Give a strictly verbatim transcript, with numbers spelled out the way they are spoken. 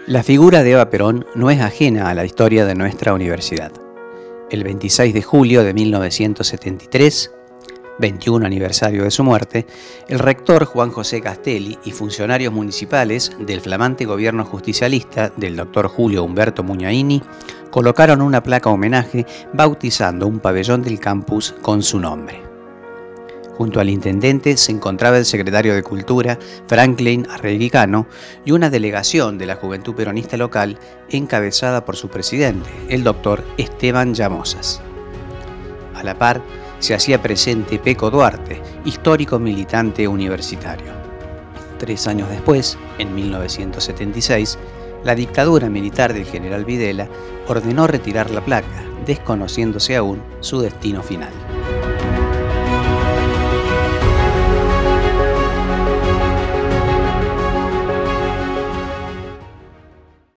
La figura de Eva Perón no es ajena a la historia de nuestra universidad. El veintiséis de julio de mil novecientos setenta y tres, veintiuno aniversario de su muerte, el rector Juan José Castelli y funcionarios municipales del flamante gobierno justicialista del doctor Julio Humberto Muñaini colocaron una placa homenaje bautizando un pabellón del campus con su nombre. Junto al intendente se encontraba el secretario de Cultura, Franklin Arregui Cano, y una delegación de la Juventud Peronista local encabezada por su presidente, el doctor Esteban Llamosas. A la par, se hacía presente Peco Duarte, histórico militante universitario. Tres años después, en mil novecientos setenta y seis, la dictadura militar del general Videla ordenó retirar la placa, desconociéndose aún su destino final.